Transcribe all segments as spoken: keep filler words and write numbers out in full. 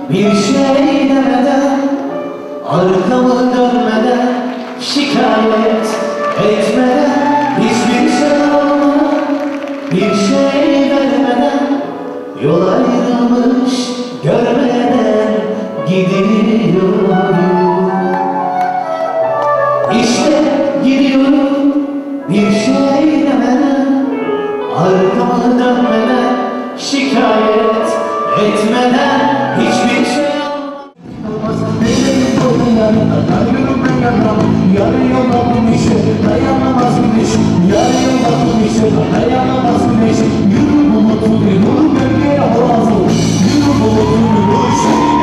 Bir şey demeden, arkamı dönmeden, şikayet etmeden, hiçbir şey olmadan, bir şey vermeden, yol ayrılmış görmeden gidiyorum. İşte gidiyorum, bir şey demeden, arkamı dönmeden, şikayet etmeden, hiçbir şey olmaz. Benim kolum yanında, yürüme yanım, yarı yola bu işe dayanamazmış. Yarı yola bu işe dayanamazmış. Yürü bulutlu bir nur bölgeye havazı, yürü bulutlu bir nur şeyine.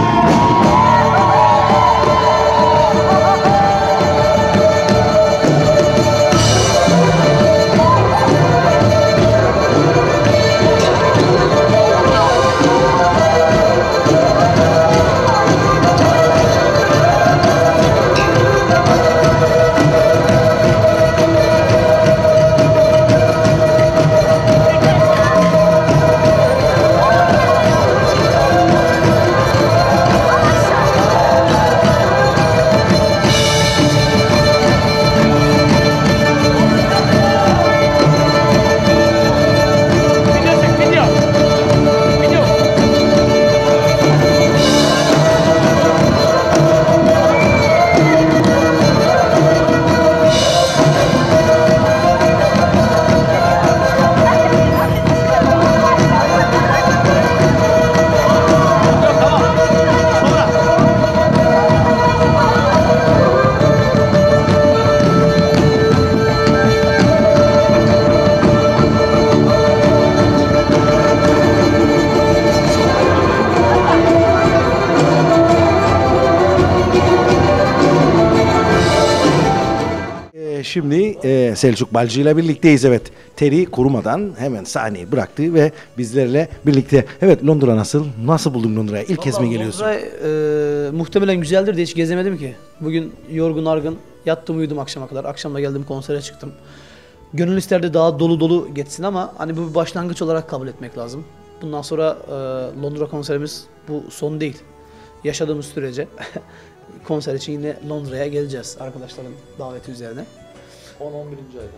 Şimdi e, Selçuk Balcı ile birlikteyiz. Evet, teri kurumadan hemen sahneyi bıraktı ve bizlerle birlikte. Evet, Londra nasıl? Nasıl buldun Londra'ya? İlk kez mi geliyorsun? Londra e, muhtemelen güzeldir de hiç gezemedim ki. Bugün yorgun argın yattım uyudum akşama kadar. Akşam da geldim konsere çıktım. Gönül isterdi daha dolu dolu geçsin ama hani bu bir başlangıç olarak kabul etmek lazım. Bundan sonra e, Londra konserimiz bu son değil. Yaşadığımız sürece konser için yine Londra'ya geleceğiz arkadaşların daveti üzerine. on on birinci ayda.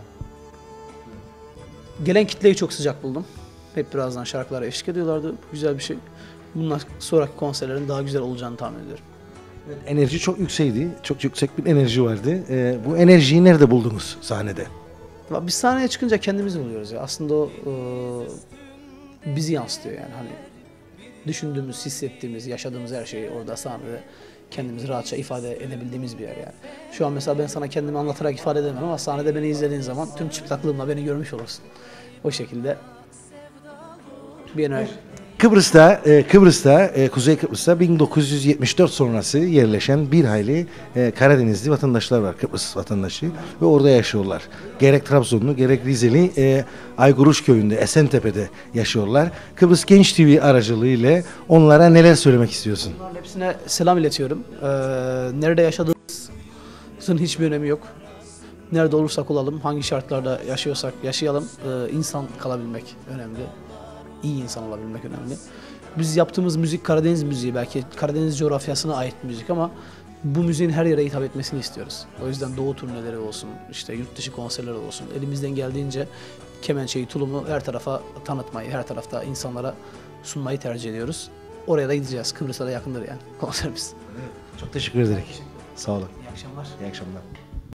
Gelen kitleyi çok sıcak buldum. Hep birazdan şarkılara eşlik ediyorlardı. Güzel bir şey. Bundan sonraki konserlerin daha güzel olacağını tahmin ediyorum. Enerji çok yüksekti. Çok yüksek bir enerji vardı. E, bu enerjiyi nerede buldunuz sahnede? Biz sahneye çıkınca kendimizi buluyoruz ya. Aslında o e, bizi yansıtıyor yani. Hani düşündüğümüz, hissettiğimiz, yaşadığımız her şeyi orada sahnede kendimizi rahatça ifade edebildiğimiz bir yer yani. Şu an mesela ben sana kendimi anlatarak ifade edemem ama sahnede beni izlediğin zaman tüm çıplaklığımla beni görmüş olursun. O şekilde bir enerji. Kıbrıs'ta, e, Kıbrıs'ta, e, Kuzey Kıbrıs'ta bin dokuz yüz yetmiş dört sonrası yerleşen bir hayli e, Karadenizli vatandaşlar var, Kıbrıs vatandaşı ve orada yaşıyorlar. Gerek Trabzonlu, gerek Rizeli, e, Ayguruş köyünde, Esentepe'de yaşıyorlar. Kıbrıs Genç T V aracılığıyla onlara neler söylemek istiyorsun? Bunların hepsine selam iletiyorum. Ee, nerede yaşadığımızın hiçbir önemi yok. Nerede olursak olalım, hangi şartlarda yaşıyorsak yaşayalım, e, insan kalabilmek önemli. İyi insan olabilmek önemli. Biz yaptığımız müzik Karadeniz müziği, belki Karadeniz coğrafyasına ait müzik ama bu müziğin her yere hitap etmesini istiyoruz. O yüzden doğu turneleri olsun, işte yurt dışı konserleri olsun, elimizden geldiğince kemençeyi, tulumu her tarafa tanıtmayı, her tarafta insanlara sunmayı tercih ediyoruz. Oraya da gideceğiz. Kıbrıs'a da yakındır yani konserimiz. Çok teşekkür ederim. Sağ olun. İyi akşamlar. İyi akşamlar.